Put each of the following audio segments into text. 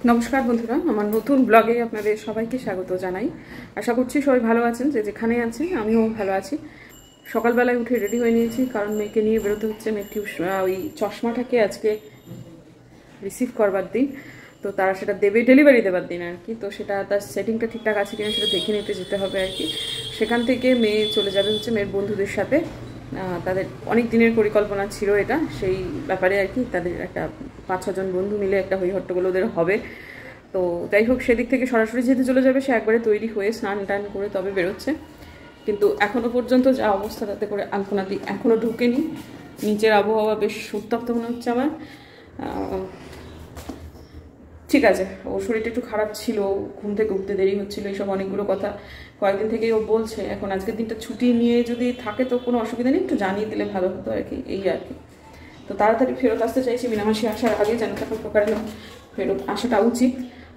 নমস্কার বন্ধুরা, আমার নতুন ব্লগে আপনাদের সবাইকে স্বাগত জানাই। আশা করছি সবাই ভালো আছেন, যে যেখানে আছেন। আমিও ভালো আছি। সকালবেলায় উঠে রেডি হয়ে নিয়েছি, কারণ মেয়েকে নিয়ে বেরোতে হচ্ছে। মেয়ের ওই চশমাটাকে আজকে রিসিভ করবার দিন, তো তারা সেটা দেবে, ডেলিভারি দেবার দিন আর কি। তো সেটা তার সেটিংটা ঠিকঠাক আছে কিনা সেটা দেখে নিতে যেতে হবে আর কি। সেখান থেকে মেয়ে চলে যাবে হচ্ছে মেয়ের বন্ধুদের সাথে। তাদের অনেক দিনের পরিকল্পনা ছিল এটা, সেই ব্যাপারে আর কি। তাদের একটা 5-6 জন বন্ধু মিলে একটা হই হট্টগোল ওদের হবে। তো যাই হোক, সেদিক থেকে সরাসরি যেতে চলে যাবে। সে একবারে তৈরি হয়ে স্নান টান করে তবে বেরোচ্ছে। কিন্তু এখনও পর্যন্ত যা অবস্থা, তাতে করে আলপনাদি এখনও ঢুকেনি। নিচের আবহাওয়া বেশ উত্তপ্ত মনে হচ্ছে আমার। ঠিক আছে, ওর শরীরটা একটু খারাপ ছিল, ঘুম থেকে উঠতে দেরি হচ্ছিল, এইসব অনেকগুলো কথা কয়েকদিন থেকেই ও বলছে। এখন আজকের দিনটা ছুটি নিয়ে যদি থাকে তো কোনো অসুবিধা নেই, একটু জানিয়ে দিলে ভালো হতো আর কি, এই আর কি। তো তাড়াতাড়ি ফেরত আসতে চাইছি, মিনামাসি আসার আগে, যেন তখন প্রকারে ফেরত আসাটা উচিত।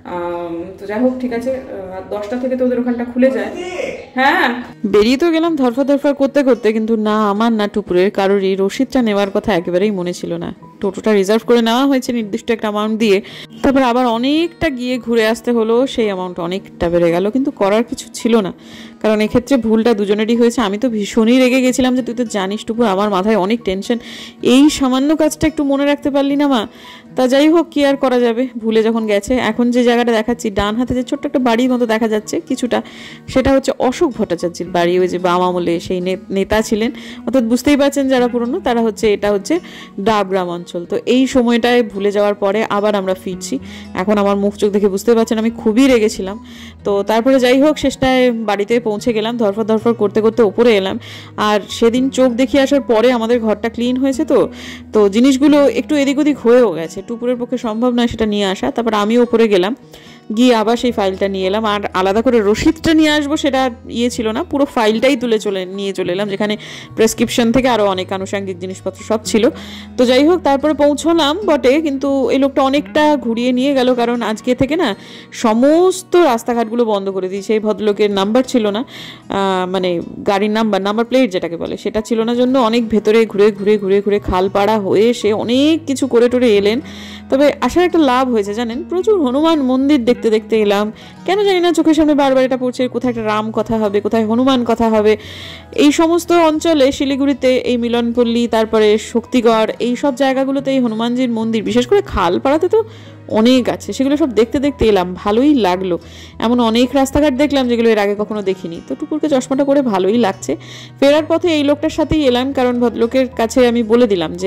তো যাই হোক, ঠিক আছে। 10টা থেকে তো ওদের ওখানটা খুলে যায়। হ্যাঁ, বেরিয়ে তো গেলাম ধরফর ধরফর করতে করতে, কিন্তু না আমার না টুপুরের কারোরই রসিদটা নেওয়ার কথা একেবারেই মনে ছিল না। টোটোটা রিজার্ভ করে নেওয়া হয়েছে নির্দিষ্ট একটা অ্যামাউন্ট দিয়ে, তারপর আবার অনেকটা গিয়ে ঘুরে আসতে হলো। সেই অ্যামাউন্ট অনেকটা বেড়ে গেল, কিন্তু করার কিছু ছিল না, কারণ এক্ষেত্রে ভুলটা দুজনেরই হয়েছে। আমি তো ভীষণই রেগে গেছিলাম, যে তুই তো জানিস টুপুর আমার মাথায় অনেক টেনশন, এই সামান্য কাজটা একটু মনে রাখতে পারলি না মা। তা যাই হোক, কি আর করা যাবে, ভুলে যখন গেছে। এখন যে জায়গাটা দেখাচ্ছি, ডান হাতে যে ছোট্ট একটা বাড়ির মতো দেখা যাচ্ছে কিছুটা, সেটা হচ্ছে অশোক ভট্টাচার্যের বাড়ি। ওই যে বাম আমলে সেই নেতা ছিলেন, অর্থাৎ বুঝতেই পারছেন যারা পুরনো, তারা হচ্ছে, এটা হচ্ছে ডাবগ্রাম অঞ্চল। তো এই সময়টায় ভুলে যাওয়ার পরে আবার আমরা ফিরছি। এখন আমার মুখ চোখ দেখে বুঝতে পারছেন আমি খুবই রেগেছিলাম। তো তারপরে যাই হোক, শেষটায় বাড়িতে পৌঁছে গেলাম, ধরফর ধরফর করতে করতে ওপরে এলাম। আর সেদিন চোখ দেখিয়ে আসার পরে আমাদের ঘরটা ক্লিন হয়েছে, তো জিনিসগুলো একটু এদিক ওদিক হয়েও গেছে। টুপুরের পক্ষে সম্ভব নয় সেটা নিয়ে আসা। তারপর আমি ওপরে গেলাম, গিয়ে আবার সেই ফাইলটা নিয়ে এলাম। আর আলাদা করে রসিদটা নিয়ে আসবো সেটা ছিল না, পুরো ফাইলটাই নিয়ে চলে এলাম, যেখানে প্রেসক্রিপশন থেকে আরও অনেক আনুষঙ্গিক জিনিসপত্র সব ছিল। তো যাই হোক, তারপরে পৌঁছলাম বটে, কিন্তু এই লোকটা অনেকটা ঘুরিয়ে নিয়ে গেল, কারণ আজকে থেকে না সমস্ত রাস্তাঘাটগুলো বন্ধ করে দিয়েছে। এই ভদ্রলোকের নাম্বার ছিল না, মানে গাড়ির নাম্বার প্লেট যেটাকে বলে, সেটা ছিল না জন্য অনেক ভেতরে ঘুরে ঘুরে ঘুরে ঘুরে খালপাড়া হয়ে সে অনেক কিছু করে টোরে এলেন। তবে আসার একটা লাভ হয়েছে জানেন, প্রচুর হনুমান মন্দির দেখতে দেখতে এলাম। কেন জানি না চোখের সামনে বারবার এটা পড়ছে, কোথায় একটা রাম কথা হবে, কোথায় হনুমান কথা হবে। এই সমস্ত অঞ্চলে, শিলিগুড়িতে এই মিলনপল্লী, তারপরে শক্তিগড়, এই সব জায়গাগুলোতে এই হনুমানজির মন্দির, বিশেষ করে খালপাড়াতে তো অনেক আছে। সেগুলো সব দেখতে দেখতে এলাম, ভালোই লাগলো। এমন অনেক রাস্তাঘাট দেখলাম যেগুলো এর আগে কখনো দেখিনি। তো টুকুরকে চশমাটা করে ভালোই লাগছে। ফেরার পথে এই লোকটার সাথেই এলাম, কারণ ভদ্রলোকের কাছে আমি বলে দিলাম যে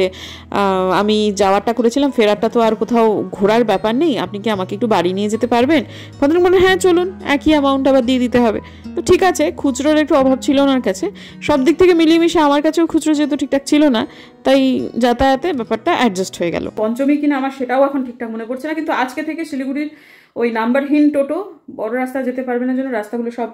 আমি যাওয়ারটা করেছিলাম, ফেরারটা তো আর কোথাও ঘোরার ব্যাপার নেই, আপনি কি আমাকে একটু বাড়ি নিয়ে যেতে পারবেন? ভদ্রলোক বললেন হ্যাঁ চলুন, একই অ্যামাউন্ট আবার দিয়ে দিতে হবে। তো ঠিক আছে, খুচরোর একটু অভাব ছিল ওনার কাছে। সব দিক থেকে মিলিয়ে মিশে আমার কাছেও খুচরো যেহেতু ঠিকঠাক ছিল না, তাই যাতায়াতে ব্যাপারটা অ্যাডজাস্ট হয়ে গেল। পঞ্চমী কিনা আমার সেটাও এখন ঠিকঠাক মনে পড়ছে না, কিন্তু আজকে থেকে শিলিগুড়ির ওই নাম্বারহীন টোটো বড় রাস্তা যেতে পারবে না, জন্য রাস্তাগুলো সব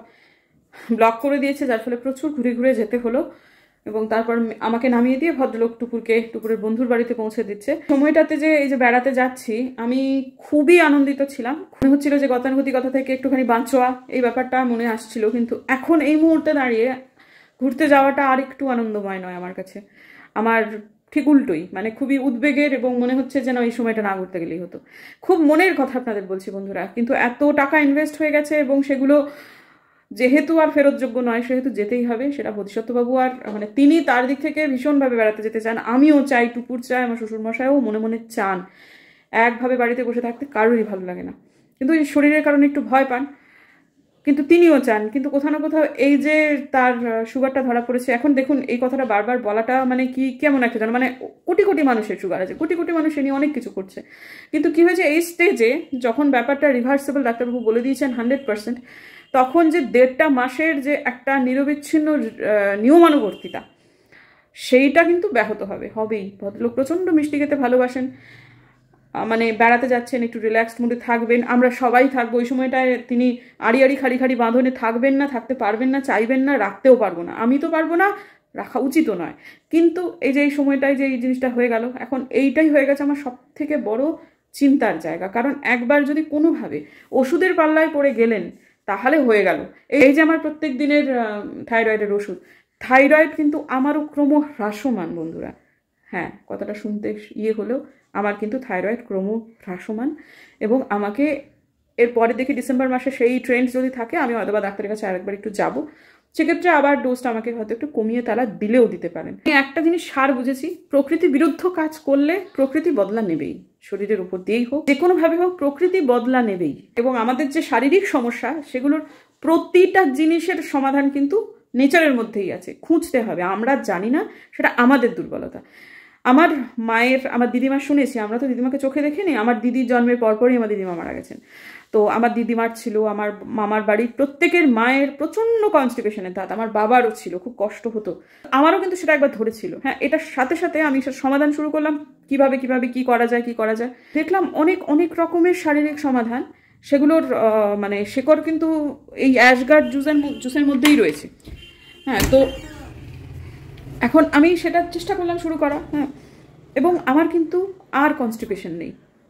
ব্লক করে দিয়েছে, যার ফলে প্রচুর ঘুরে ঘুরে যেতে হলো। এবং তারপর আমাকে নামিয়ে দিয়ে ভদ্রলোক টুপুরের বন্ধুর বাড়িতে পৌঁছে দিচ্ছে। সময়টাতে যে এই যে বেড়াতে যাচ্ছি, আমি খুবই আনন্দিত ছিলাম। মনে হচ্ছিল যে গতানুগতিক কথা থেকে একটুখানি বাঁচোয়া, এই ব্যাপারটা মনে আসছিল। কিন্তু এখন এই মুহূর্তে দাঁড়িয়ে ঘুরতে যাওয়াটা আর একটু আনন্দময় নয় আমার কাছে। আমার ঠিক উল্টোই, মানে খুবই উদ্বেগের, এবং মনে হচ্ছে যেন এই সময়টা না ঘুরতে গেলেই হতো। খুব মনের কথা আপনাদের বলছি বন্ধুরা, কিন্তু এত টাকা ইনভেস্ট হয়ে গেছে, এবং সেগুলো যেহেতু আর ফেরতযোগ্য নয়, সেহেতু যেতেই হবে। সেটা বোধিসত্ত্ববাবু আর মানে তিনি তার দিক থেকে ভীষণভাবে বেড়াতে যেতে চান, আমিও চাই, টুপুর চাই, আমার শ্বশুরমশাইও মনে মনে চান। একভাবে বাড়িতে বসে থাকতে কারোরই ভালো লাগে না, কিন্তু এই শরীরের কারণে একটু ভয় পান, কিন্তু তিনিও চান। কিন্তু কোথাও না কোথাও এই যে তার সুগারটা ধরা পড়েছে, এখন দেখুন এই কথাটা বারবার বলাটা মানে কি কেমন একটা জানো, মানে কোটি কোটি মানুষের সুগার আছে, কোটি কোটি মানুষ এ নিয়ে অনেক কিছু করছে, কিন্তু কি হয়েছে এই স্টেজে যখন ব্যাপারটা রিভার্সেবল, ডাক্তারবাবু বলে দিয়েছেন 100%, তখন যে 1.5 মাসের যে একটা নিরবিচ্ছিন্ন নিয়মানুবর্তিতা, সেইটা কিন্তু ব্যাহত হবেই। ভদ্রলোক প্রচণ্ড মিষ্টি খেতে ভালোবাসেন, মানে বেড়াতে যাচ্ছেন, একটু রিল্যাক্সড মুডে থাকবেন, আমরা সবাই থাকবো। ওই সময়টায় তিনি আড়ি আড়ি খাড়ি খাড়ি বাঁধনে থাকবেন না, থাকতে পারবেন না, চাইবেন না, রাখতেও পারবো না, আমি তো পারবো না, রাখা উচিতও নয়। কিন্তু এই যে এই সময়টায় যে এই জিনিসটা হয়ে গেল, এখন এইটাই হয়ে গেছে আমার সব থেকে বড় চিন্তার জায়গা। কারণ একবার যদি কোনোভাবে ওষুধের পাল্লায় পড়ে গেলেন, তাহলে হয়ে গেল। এই যে আমার প্রত্যেক দিনের থাইরয়েডের ওষুধ, থাইরয়েড কিন্তু আমারও ক্রমহ্রাসমান বন্ধুরা। হ্যাঁ, কথাটা শুনতে হলেও আমার কিন্তু থাইরয়েড ক্রমহ্রাসমান, এবং আমাকে এরপরে দেখি ডিসেম্বর মাসে সেই ট্রেন্ড যদি থাকে আমি হয়তো বা ডাক্তারের কাছে আরেকবার একটু যাবো, সেক্ষেত্রে আবার ডোজটা আমাকে হয়তো একটু কমিয়ে তারা দিলেও দিতে পারেন। একটা জিনিস সার বুঝেছি, প্রকৃতি বিরুদ্ধ কাজ করলে প্রকৃতি বদলা নেবেই, শরীরের উপর দিয়েই হোক যে কোনোভাবে হোক প্রকৃতি বদলা নেবেই। এবং আমাদের যে শারীরিক সমস্যা সেগুলোর প্রতিটা জিনিসের সমাধান কিন্তু নেচারের মধ্যেই আছে, খুঁজতে হবে, আমরা জানি না, সেটা আমাদের দুর্বলতা। আমার মায়ের, আমার দিদিমার শুনেছি, আমরা তো দিদিমাকে চোখে দেখিনি, আমার দিদির জন্মের পরপরই আমার দিদিমা মারা গেছেন। তো আমার দিদিমার ছিল, আমার মামার বাড়ির প্রত্যেকের মায়ের প্রচণ্ড কনস্টিপেশনের ধাত, আমার বাবারও ছিল, খুব কষ্ট হতো, আমারও কিন্তু সেটা একবার ধরেছিল। হ্যাঁ, এটার সাথে সাথে আমি সেটা সমাধান শুরু করলাম, কিভাবে কি করা যায়, দেখলাম অনেক অনেক রকমের শারীরিক সমাধান, সেগুলোর মানে শেকড় কিন্তু এই অ্যাশগার্ড জুসের মধ্যেই রয়েছে। হ্যাঁ, তো এখন আমি সেটা চেষ্টা করলাম শুরু করা। হ্যাঁ, এবং আমার কিন্তু আর কনস্টিপেশন নেই।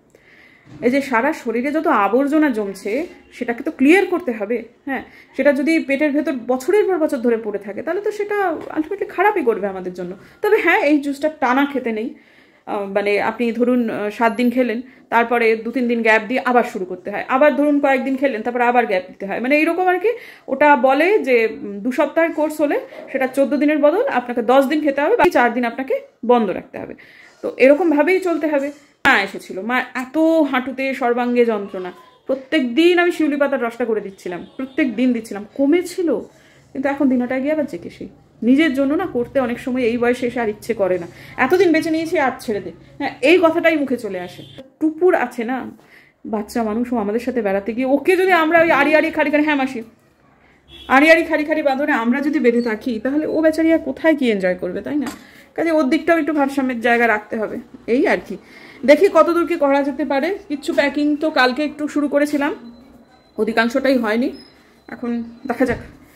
এই যে সারা শরীরে যত আবর্জনা জমছে সেটাকে তো ক্লিয়ার করতে হবে। হ্যাঁ, সেটা যদি পেটের ভেতর বছরের পর বছর ধরে পড়ে থাকে তাহলে তো সেটা আলটিমেটলি খারাপই করবে আমাদের জন্য। তবে হ্যাঁ, এই জুসটা টানা খেতে নেই, মানে আপনি ধরুন 7 দিন খেলেন, তারপরে 2-3 দিন গ্যাপ দিয়ে আবার শুরু করতে হয়, আবার ধরুন কয়েকদিন খেলেন, তারপরে আবার গ্যাপ দিতে হয়, মানে এইরকম আর কি। ওটা বলে যে 2 সপ্তাহের কোর্স হলে সেটা 14 দিনের বদল আপনাকে 10 দিন খেতে হবে, বাকি 4 দিন আপনাকে বন্ধ রাখতে হবে। তো এরকমভাবেই চলতে হবে। মা এসেছিল, মা এত হাঁটুতে সর্বাঙ্গে যন্ত্রণা, প্রত্যেক দিন আমি শিউলি পাতার রসটা করে দিচ্ছিলাম, প্রত্যেক দিন দিচ্ছিলাম, কমেছিল। কিন্তু এখন দিনটায় গিয়ে আবার জেকে সেই নিজের জন্য না করতে অনেক সময় এই বয়সে এসে আর ইচ্ছে করে না, এতদিন বেঁচে নিয়েছি আর ছেড়ে দে। হ্যাঁ, এই কথাটাই মুখে চলে আসে। টুপুর আছে না, বাচ্চা মানুষ, ও আমাদের সাথে বেড়াতে গিয়ে ওকে যদি আমরা ওই আড়ি খাড়ি, হ্যাঁ মাসি, আড়ি খাড়ি বাঁধনে আমরা যদি বেঁধে থাকি তাহলে ও বেচারি আর কোথায় কি এনজয় করবে, তাই না? কাজে ওর দিকটাও একটু ভারসাম্যের জায়গা রাখতে হবে, এই আর কি। দেখি কতদূর কি করা যেতে পারে। কিছু প্যাকিং তো কালকে একটু শুরু করেছিলাম, অধিকাংশটাই হয়নি, এখন দেখা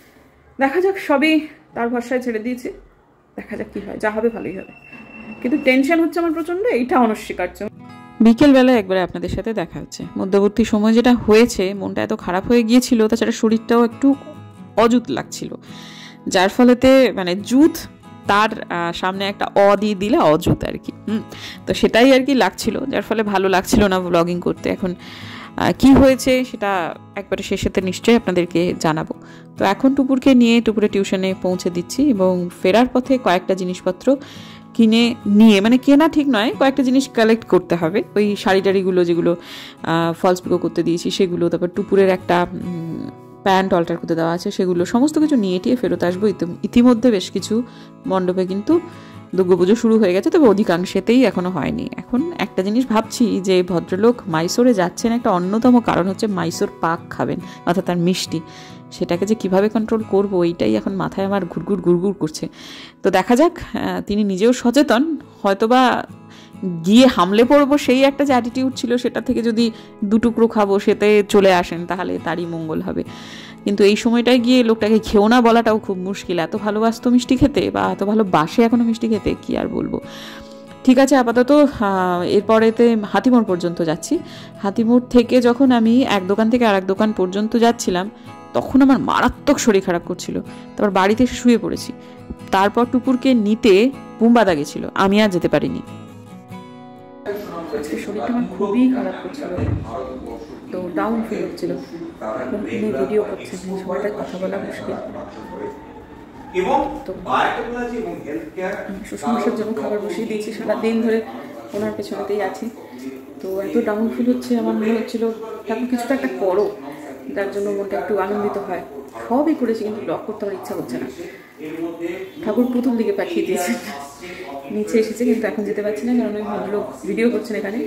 যাক, সবই তার ভরসায় ছেড়ে দিয়েছি, দেখা যাক কি হয়, যা হবে ভালোই হবে। কিন্তু টেনশন হচ্ছে আমার প্রচন্ড, এইটা অনস্বীকার্য। বিকেলবেলায় একবারে আপনাদের সাথে দেখা হচ্ছে। মধ্যবর্তী সময় যেটা হয়েছে, মনটা এত খারাপ হয়ে গিয়েছিল, তাছাড়া শরীরটাও একটু অজুত লাগছিল, যার ফলেতে মানে জুত তার সামনে একটা দিয়ে দিলে অজুত আর কি। তো সেটাই আর কি লাগছিল, যার ফলে ভালো লাগছিল না ব্লগিং করতে। এখন কি হয়েছে সেটা একবারে শেষেতে নিশ্চয়ই আপনাদেরকে জানাবো। তো এখন টুপুরকে নিয়ে টুপুরে টিউশনে পৌঁছে দিচ্ছি, এবং ফেরার পথে কয়েকটা জিনিসপত্র নিয়ে, মানে কেনা ঠিক নয়, কয়েকটা জিনিস কালেক্ট করতে হবে, ওই শাড়িটারিগুলো যেগুলো ফলস পিকো করতে দিয়েছি সেগুলো, তারপর টুপুরের একটা প্যান্ট অল্টার করতে দেওয়া আছে সেগুলো, সমস্ত কিছু নিয়ে টিয়ে ফেরত আসবো। ইতিমধ্যে বেশ কিছু মণ্ডপে কিন্তু দুর্গাপুজো শুরু হয়ে গেছে, তবে অধিকাংশেতেই এখনো হয়নি। এখন একটা জিনিস ভাবছি যে ভদ্রলোক মাইসোরে যাচ্ছেন, একটা অন্যতম কারণ হচ্ছে মাইসোর পাক খাবেন, অর্থাৎ তার মিষ্টি, সেটাকে যে কিভাবে কন্ট্রোল করবো এইটাই এখন মাথায় আমার ঘুরঘুর করছে। তো দেখা যাক, তিনি নিজেও সচেতন, হয়তোবা গিয়ে হামলে পড়বো সেই একটা যে অ্যাটিটিউড ছিল সেটা থেকে যদি 2 টুকরো খাবো সেতে চলে আসেন তাহলে তারই মঙ্গল হবে। কিন্তু এই সময়টায় গিয়ে লোকটাকে খেও না বলাটাও খুব মুশকিল, এত ভালোবাসতো মিষ্টি খেতে, বা এত ভালোবাসে এখনো মিষ্টি খেতে, কি আর বলবো। ঠিক আছে, আপাতত এরপরেতে হাতিমোড় পর্যন্ত যাচ্ছি। হাতিমোড় থেকে যখন আমি এক দোকান থেকে আরেক দোকান পর্যন্ত যাচ্ছিলাম তখন আমার মারাত্মক শরীর খারাপ করছিল, তারপর বাড়িতে এসে শুয়ে পড়েছি। তারপর টুকুরকে নিতে বুম্বাদা গেছিল, আমি আর যেতে পারিনি। শরীরটা আমার খুবই খারাপ করছিল, তো ডাউন ফিল হচ্ছিল, এখন উনি ভিডিও করছেন, এই সময়টায় কথা বলা মুশকিল। তো সুসমস্যার জন্য খাবার বসিয়ে দিয়েছি, সারাদিন ধরে ওনার পেছনেতেই আছি। তো এত ডাউন ফিল হচ্ছে, আমার মনে হচ্ছিল ঠাকুর কিছুটা একটা করো, যার জন্য মনটা একটু আনন্দিত হয়। সবই করেছি কিন্তু ব্লগ করতে আমার ইচ্ছা হচ্ছে না। ঠাকুর প্রথম দিকে পাঠিয়ে দিয়েছে, নিচে এসেছে, কিন্তু এখন যেতে পারছি না, কারণ ওই ভদ্রলোক ভিডিও করছেন এখানে।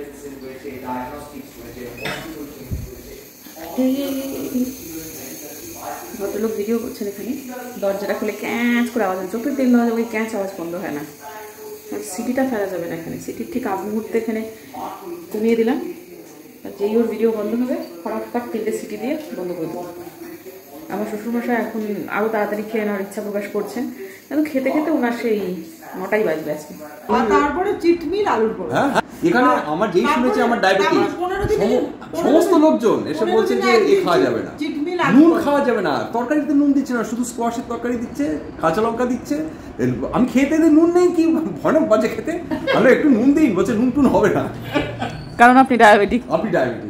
ভদ্রলোক ভিডিও করছেন এখানে, দরজাটা খুলে ক্যাঁচ করে আওয়াজ, যতই তেল দেওয়া যাবে ওই ক্যাঁচ আওয়াজ বন্ধ হয় না। সিটিটা ফেলা যাবে না এখানে, সিটির ঠিক আগ মুহূর্তে এখানে কমিয়ে দিলাম, আর যেই ওর ভিডিও বন্ধ হবে ফটাফট 3টে সিটি দিয়ে বন্ধ করে দেবো। আমার শ্বশুরমশাই এখন আরও তাড়াতাড়ি খেয়ে নেওয়ার ইচ্ছা প্রকাশ করছেন, কিন্তু খেতে খেতে ওনার সেই 9টাই বাজবে আজকে। তারপরে চিটমির আলুর পরোটা। এখানে আমার যেই শুনেছি আমার ডায়াবেটিস, সমস্ত লোকজন এসে বলছেন যে এ খাওয়া যাবে না। চিটমির নুন খাওয়া যাবে না, তরকারিতে নুন দিচ্ছে না, শুধু স্কোয়াশের তরকারি দিচ্ছে, কাঁচা লঙ্কা দিচ্ছে। আমি খেতে দিই নুন নেই, কি ভয়ানক বাজে খেতে। আমি একটু নুন দিই, বলছে নুন টুন হবে না, কারণ আপনি ডায়াবেটিক। আপনি ডায়াবেটিক।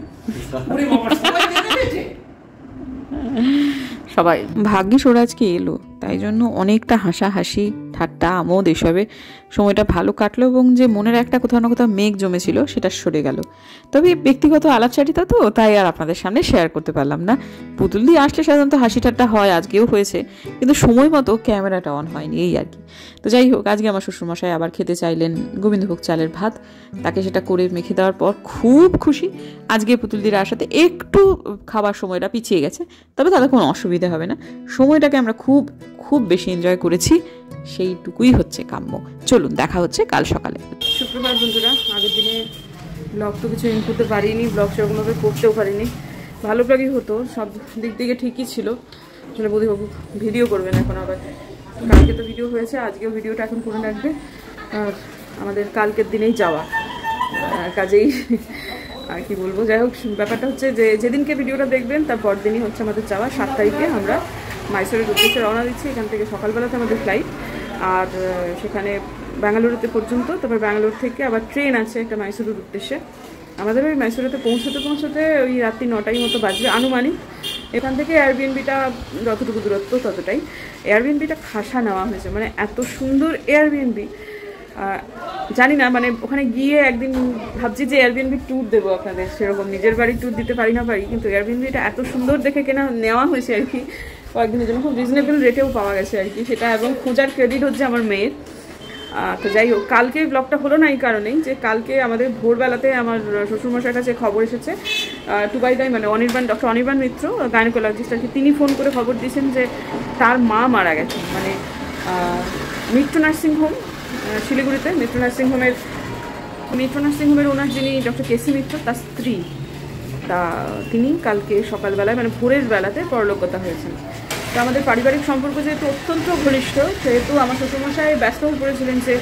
সবাই ভাগ্যিস ওরা আজকে এলো, তাই জন্য অনেকটা হাসাহাসি ঠাট্টা আমোদ এসবে সময়টা ভালো কাটলো, এবং যে মনের একটা কোথাও না কোথাও মেঘ জমেছিল সেটা সরে গেল। তবে ব্যক্তিগত আলাপচারিতা তো, তাই আর আপনাদের সামনে শেয়ার করতে পারলাম না। পুতুল দিয়ে আসলে সাধারণত হাসি ঠাট্টা হয়, আজকেও হয়েছে, কিন্তু সময় মতো ক্যামেরাটা অন হয়নি, এই আর কি। তো যাই হোক, আজকে আমার শ্বশুরমশাই আবার খেতে চাইলেন গোবিন্দভোগ চালের ভাত, তাকে সেটা করে মেখে দেওয়ার পর খুব খুশি। আজকে পুতুল দিয়ে আসাতে একটু খাবার সময়টা পিছিয়ে গেছে, তবে তাদের কোনো অসুবিধা হবে না। সময়টাকে আমরা খুব খুব বেশি এনজয় করেছি, সেইটুকুই হচ্ছে কাম্য। চলুন, দেখা হচ্ছে কাল সকালে। শুক্রবার বন্ধুরা, আগের দিনে ব্লগ তো কিছু ইন করতে পারিনি, ব্লগ সেরকমভাবে করতেও পারিনি। ভালো ব্লগই হতো, সব দিক থেকে ঠিকই ছিল। আসলে বোধবাবু ভিডিও করবেন এখন আবার, কালকে তো ভিডিও হয়েছে, আজকেও ভিডিওটা এখন করে রাখবে। আর আমাদের কালকের দিনেই যাওয়া, কাজেই আর কি বলবো। যাই হোক, ব্যাপারটা হচ্ছে যে যেদিনকে ভিডিওটা দেখবেন তার পর দিনই হচ্ছে আমাদের যাওয়া। 7 তারিখে আমরা মাইসোরের উদ্দেশ্যে রওনা দিচ্ছি। এখান থেকে সকালবেলাতে আমাদের ফ্লাইট, আর সেখানে ব্যাঙ্গালুরুতে পর্যন্ত, তারপর ব্যাঙ্গালোর থেকে আবার ট্রেন আছে একটা মাইসোরের উদ্দেশ্যে। আমাদের ওই মাইসোরেতে পৌঁছতে ওই রাত্রি 9টার মতো বাজবে আনুমানিক। এখান থেকে এয়ারবিএনবিটা যতটুকু দূরত্ব ততটাই। এয়ারবিএনবিটা খাসা নেওয়া হয়েছে, মানে এত সুন্দর এয়ারবিএনবি, জানি না, মানে ওখানে গিয়ে একদিন ভাবছি যে এয়ারবিএনবি ট্যুর দেবো আপনাদের। সেরকম নিজের বাড়ির ট্যুর দিতে পারি না পারি, কিন্তু এয়ারবিএনবিটা এত সুন্দর দেখে নেওয়া হয়েছে আর কি। কয়েকদিনের জন্য খুব রিজনেবল রেটেও পাওয়া গেছে আর কি সেটা, এবং খোঁজার ক্রেডিট হচ্ছে আমার মেয়ের। তো যাই হোক, কালকে ব্লগটা হলো না এই কারণেই যে কালকে আমাদের ভোরবেলাতে আমার শ্বশুরমশাইয়ের কাছে খবর এসেছে, টুবাইদাই মানে ডক্টর অনির্বাণ মিত্র, গাইনোকোলজিস্ট আর কি, তিনি ফোন করে খবর দিয়েছেন যে তার মা মারা গেছেন। মানে মিত্র নার্সিংহোম শিলিগুড়িতে, মিত্র নার্সিংহোমের ওনার যিনি ডক্টর কেসি মিত্র, তার স্ত্রী, তা তিনি কালকে সকালবেলায় মানে ভোরের বেলাতে পরলোকগতা হয়েছেন। তো আমাদের পারিবারিক সম্পর্ক যেহেতু অত্যন্ত ঘনিষ্ঠ, সেহেতু আমার শ্বশুরমশাই ব্যস্ত হয়ে পড়েছিলেন যে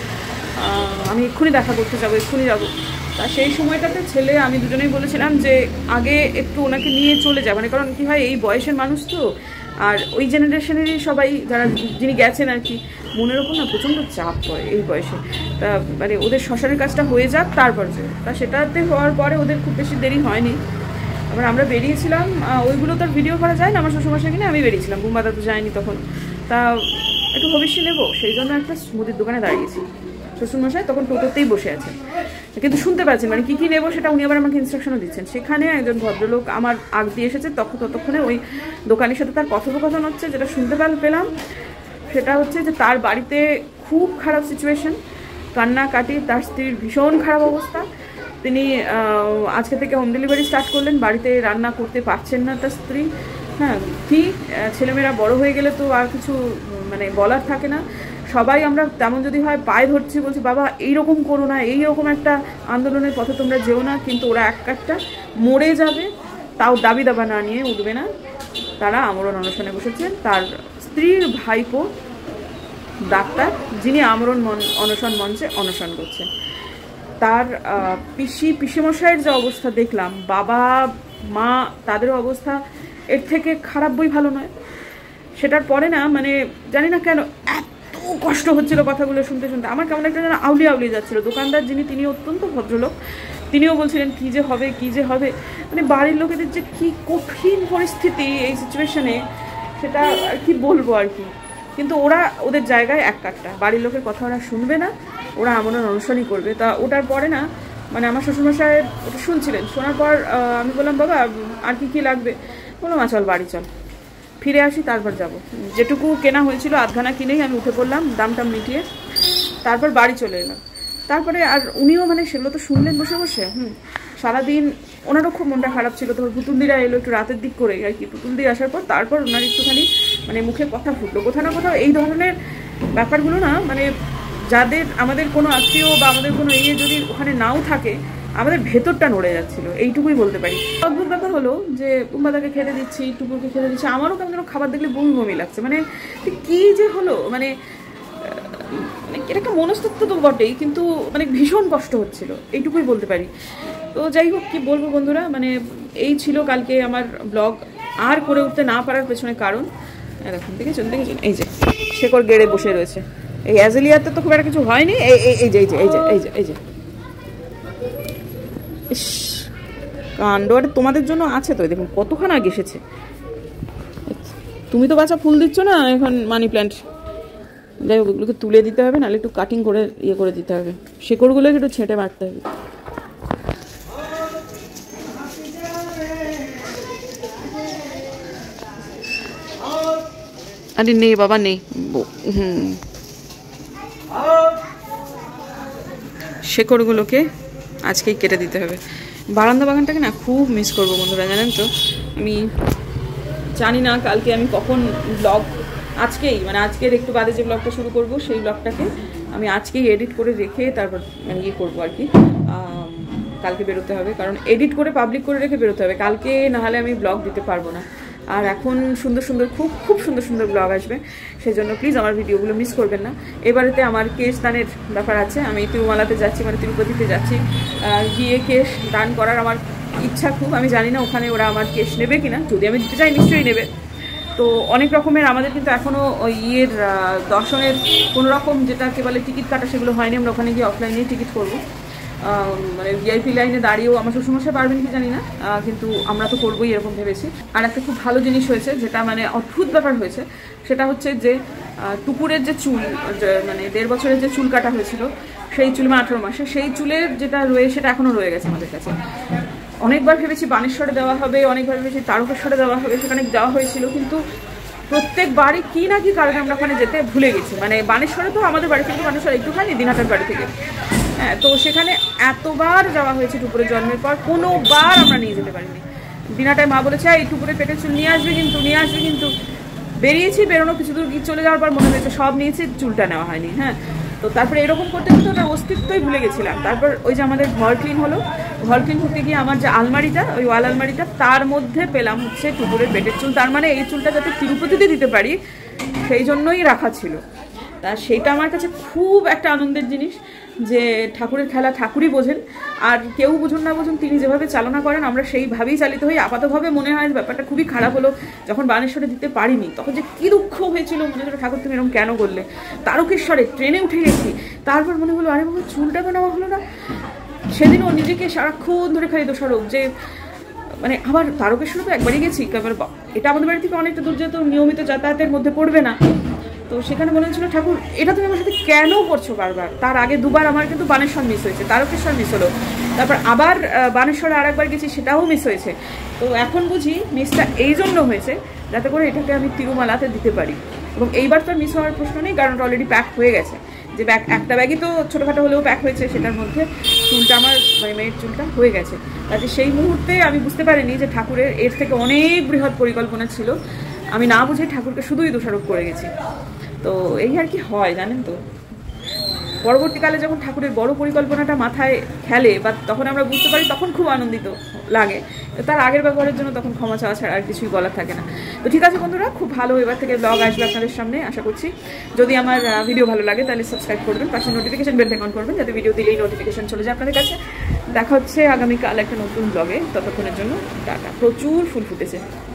আমি এক্ষুনি দেখা করতে যাবো, এক্ষুনি যাবো। তা সেই সময়টাতে ছেলে আমি দুজনেই বলেছিলাম যে আগে একটু ওনাকে নিয়ে চলে যায়, মানে কারণ কী হয়, এই বয়সের মানুষ তো, আর ওই জেনারেশনেরই সবাই যারা যিনি গেছেন আর কি, মনের ওপর না প্রচণ্ড চাপ পড়ে এই বয়সে। তা মানে ওদের শ্মশানের কাজটা হয়ে যাক তারপর যে, তা সেটাতে হওয়ার পরে ওদের খুব বেশি দেরি হয়নি। আবার আমরা বেরিয়েছিলাম, ওইগুলো তো ভিডিও করা যায় না, আমার শ্বশুরমশাই কিনে আমি বেরিয়েছিলাম, বুম্বাদা তো যায়নি তখন। তা একটু ভবিষ্যৎ নেবো, সেই জন্য একটা মুদির দোকানে দাঁড়িয়েছি। শ্বশুরমশাই তখন টোটোতেই বসে আছেন, কিন্তু শুনতে পাচ্ছেন মানে কী কী নেবো সেটা উনি আবার আমাকে ইনস্ট্রাকশনও দিচ্ছেন। সেখানে একজন ভদ্রলোক আমার আগ দিয়ে এসেছে, ততক্ষণে ওই দোকানের সাথে তার কথোপকথন হচ্ছে। যেটা শুনতে পেলাম সেটা হচ্ছে যে তার বাড়িতে খুব খারাপ সিচুয়েশন, কান্নাকাটি, তার স্ত্রীর ভীষণ খারাপ অবস্থা। তিনি আজকে থেকে হোম ডেলিভারি স্টার্ট করলেন, বাড়িতে রান্না করতে পারছেন না তার স্ত্রী। হ্যাঁ ঠিক, ছেলেমেয়েরা বড় হয়ে গেলে তো আর কিছু মানে বলার থাকে না। সবাই আমরা তেমন যদি হয় পায়ে ধরছি, বলছি বাবা এইরকম করো না, এইরকম একটা আন্দোলনের পথে তোমরা যেও না, কিন্তু ওরা একটা মরে যাবে তাও দাবি দাবা না নিয়ে উঠবে না। তারা আমরণ অনশনে বসেছেন। তার স্ত্রীর ভাইপো ডাক্তার, যিনি আমরণ অনশন মঞ্চে অনশন করছেন। তার পিসিমশাইয়ের যে অবস্থা দেখলাম, বাবা মা তাদেরও অবস্থা এর থেকে খারাপ বই ভালো নয়। সেটার পরে না মানে জানি না কেন এত কষ্ট হচ্ছিল কথাগুলো শুনতে শুনতে, আমার কেমন একটা যেন আউলিয়ে যাচ্ছিল। দোকানদার যিনি, তিনি অত্যন্ত ভদ্রলোক, তিনিও বলছিলেন কী যে হবে, মানে বাড়ির লোকেদের যে কী কঠিন পরিস্থিতি এই সিচুয়েশনে, সেটা আর কি বলবো আর কি। কিন্তু ওরা ওদের জায়গায় এক কাটটা, বাড়ির লোকের কথা ওরা শুনবে না, ওরা আমরণ অনশনই করবে। তা ওটার পরে না মানে আমার শ্বশুরমশাই ওটা শুনছিলেন, শোনার পর আমি বললাম বাবা আর কি লাগবে, বললাম চল বাড়ি চল, ফিরে আসি তারপর যাব। যেটুকু কেনা হয়েছিল আধখানা কিনেই আমি উঠে পড়লাম, দামটা মিটিয়ে তারপর বাড়ি চলে এলাম। তারপরে আর উনিও মানে সেগুলো তো শুনলেন বসে বসে। সারাদিন ওনারও খুব মনটা খারাপ ছিল। তারপর পুতুলদিরা এলো একটু রাতের দিক করে আর কি, পুতুলদি আসার পর তারপর ওনার একটুখানি মানে মুখে কথা ফুটলো। কোথাও না কোথাও এই ধরনের ব্যাপারগুলো না মানে যাদের আমাদের কোনো আত্মীয় বা আমাদের কোনো যদি ওখানে নাও থাকে, আমাদের ভেতরটা নড়ে যাচ্ছিল, এইটুকুই বলতে পারি। অদ্ভুত ব্যাপার হলো যে বুম্বাদাকে খেতে দিচ্ছি, টুকুরকে খেতে দিচ্ছি, আমারও কেমন যেন খাবার দেখলে বমি লাগছে। মানে কি যে হলো, মানে এটা একটা মনস্তত্ত্ব তো বটেই, কিন্তু মানে ভীষণ কষ্ট হচ্ছিল, এইটুকুই বলতে পারি। তো যাই হোক, কি বলবো বন্ধুরা, মানে এই ছিল কালকে আমার ব্লগ। আর করে উঠতে না পারার পেছনে কারণ এখন থেকে চলতে গেছে এই যে শেকড় গেড়ে বসে রয়েছে। এই অ্যাজেলিয়াতে তো খুব একটা কিছু হয়নি, এই যে ইস কাণ্ড। আর তোমাদের জন্য আছে তো, দেখুন কতখানা গেসেছে। তুমি তো বাচ্চা ফুল দিচ্ছ না এখন, মানি প্ল্যান্ট। যাই হোক, ওগুলোকে তুলে দিতে হবে, নাহলে একটু কাটিং করে ইয়ে করে দিতে হবে, শেকড়গুলোকে একটু ছেঁটে মারতে হবে। আরে নেই বাবা নেই, শেকড়গুলোকে আজকেই কেটে দিতে হবে। বারান্দা বাগানটাকে না খুব মিস করবো বন্ধুরা, জানেন তো। আমি জানি না কালকে আমি কখন ব্লগ, আজকেই মানে আজকের একটু বাদে যে ব্লগটা শুরু করব সেই ব্লগটাকে আমি আজকেই এডিট করে রেখে তারপর মানে ইয়ে করবো আর কি। কালকে বেরোতে হবে, কারণ এডিট করে পাবলিক করে রেখে বেরোতে হবে, কালকে নাহলে আমি ব্লগ দিতে পারবো না। আর এখন সুন্দর সুন্দর খুব সুন্দর সুন্দর ব্লগ আসবে, সেই জন্য প্লিজ আমার ভিডিওগুলো মিস করবেন না। এবারেতে আমার কেশ দানের ব্যাপার আছে, আমি তিরুমালাতে যাচ্ছি, মানে তিরুপতিতে যাচ্ছি, গিয়ে কেশ দান করার আমার ইচ্ছা খুব। আমি জানি না ওখানে ওরা আমার কেশ নেবে কিনা, যদি আমি দিতে চাই নিশ্চয়ই নেবে। তো অনেক রকমের আমাদের কিন্তু এখনও ওই ইয়ের দর্শনের কোনো রকম যেটাকে বলে টিকিট কাটা সেগুলো হয়নি, আমরা ওখানে গিয়ে অফলাইনে টিকিট করবো। মানে ভিআইপি লাইনে দাঁড়িয়েও আমার শ্বশুরমশাই পারবেন কি জানি না, কিন্তু আমরা তো করবোই এরকম ভেবেছি। আর একটা খুব ভালো জিনিস হয়েছে, যেটা মানে অদ্ভুত ব্যাপার হয়েছে, সেটা হচ্ছে যে টুকুরের যে চুল, মানে 1.5 বছরের যে চুল কাটা হয়েছিল, সেই চুল, 18 মাসে, সেই চুলের যেটা রয়েছে সেটা এখনও রয়ে গেছে আমাদের কাছে। অনেকবার ভেবেছি বানেশ্বরে দেওয়া হবে, অনেকবার ভেবেছি তারকেশ্বরে দেওয়া হবে, সেখানে দেওয়া হয়েছিল, কিন্তু প্রত্যেকবারই কি না কি কারণে আমরা ওখানে যেতে ভুলে গেছি। মানে বানেশ্বরে তো আমাদের বাড়ি থেকে বানেশ্বর একটুখানি, দিনহাটার বাড়ি থেকে, হ্যাঁ, তো সেখানে এতবার যাওয়া হয়েছে টুকুরের জন্মের পর, কোনোবার আমরা নিয়ে যেতে পারিনি। দিনাটায় মা বলেছে এই টুকুরের পেটের চুল নিয়ে আসবে কিন্তু বেরিয়েছি, বেরোনো কিছু দূর চলে যাওয়ার পর মনে হয়েছে সব নিয়েছি, চুলটা নেওয়া হয়নি। হ্যাঁ, তো তারপরে এরকম করতে করতে ওটার অস্তিত্বই ভুলে গেছিলাম। তারপর ওই যে আমাদের ঘর ক্লিন হলো, ঘর ক্লিন করতে গিয়ে আমার যে আলমারিটা, ওই ওয়াল আলমারিটা, তার মধ্যে পেলাম হচ্ছে টুকুরের পেটের চুল। তার মানে এই চুলটা যাতে তিরুপতিতে দিতে পারি সেই জন্যই রাখা ছিল। তা সেইটা আমার কাছে খুব একটা আনন্দের জিনিস, যে ঠাকুরের খেলা ঠাকুরই বোঝেন, আর কেউ বুঝুন না বুঝুন, তিনি যেভাবে চালনা করেন আমরা সেইভাবেই চালিত হই। আপাতভাবে মনে হয় ব্যাপারটা খুবই খারাপ হলো, যখন বানেশ্বরে দিতে পারিনি তখন যে কী দুঃখ হয়েছিল, মনে হলো ঠাকুর তুমি এরকম কেন করলে। তারকেশ্বরে ট্রেনে উঠে গেছি, তারপর মনে হলো আরে বাবা চুলটা তো নেওয়া হলো না। সেদিনও নিজেকে সারাক্ষণ ধরে খালি দোষারোপ, যে মানে আবার তারকেশ্বরে তো একবারই গেছি, এবার এটা আমাদের বাড়ি থেকে অনেকটা দূর, যেহেতু নিয়মিত যাতায়াতের মধ্যে পড়বে না, তো সেখানে মনে হচ্ছিল ঠাকুর এটা তুমি আমার সাথে কেন করছো বারবার। তার আগে দুবার আমার কিন্তু বানেশ্বর মিস হয়েছে, তারকেশ্বর মিস হলো, তারপর আবার বানেশ্বরে আরেকবার গেছি, সেটাও মিস হয়েছে। তো এখন বুঝি মিসটা এই জন্য হয়েছে যাতে করে এটাকে আমি তিরুমালাতে দিতে পারি, এবং এইবার তো মিস হওয়ার প্রশ্ন নেই, কারণ অলরেডি প্যাক হয়ে গেছে। যে ব্যাগ, একটা ব্যাগই তো ছোটোখাটো হলেও প্যাক হয়েছে, সেটার মধ্যে চুলটা আমার মানে মেয়ের চুলটা হয়ে গেছে। কাজে সেই মুহূর্তে আমি বুঝতে পারিনি যে ঠাকুরের এর থেকে অনেক বৃহৎ পরিকল্পনা ছিল, আমি না বুঝে ঠাকুরকে শুধুই দোষারোপ করে গেছি। তো এই আর কি হয় জানেন তো, পরবর্তীকালে যখন ঠাকুরের বড় পরিকল্পনাটা মাথায় খেলে বা তখন আমরা বুঝতে পারি, তখন খুব আনন্দিত লাগে। তার আগের ব্যবহারের জন্য তখন ক্ষমা চাওয়া ছাড়া আর কিছুই বলার থাকে না। তো ঠিক আছে বন্ধুরা, খুব ভালো এবার থেকে ব্লগ আসবে আপনাদের সামনে আশা করছি। যদি আমার ভিডিও ভালো লাগে তাহলে সাবস্ক্রাইব করবেন, পাশে নোটিফিকেশন বেলটা অন করবেন, যাতে ভিডিও দিলেই নোটিফিকেশন চলে যায় আপনাদের কাছে। দেখা হচ্ছে আগামীকাল একটা নতুন ব্লগে, ততক্ষণের জন্য টাটা। প্রচুর ফুল ফুটেছে।